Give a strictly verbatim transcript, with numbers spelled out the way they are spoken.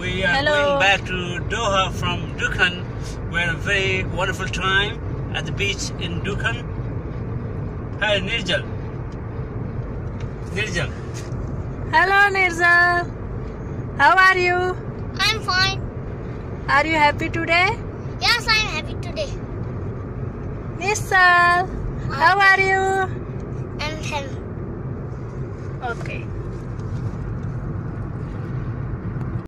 We are Hello. going back to Doha from Dukhan. We had a very wonderful time at the beach in Dukhan. Hi, Nirjal. Nirjal. Hello, Nirjal. How are you? I'm fine. Are you happy today? Yes, I'm happy today. Nirjal, how are you? I'm happy. Okay.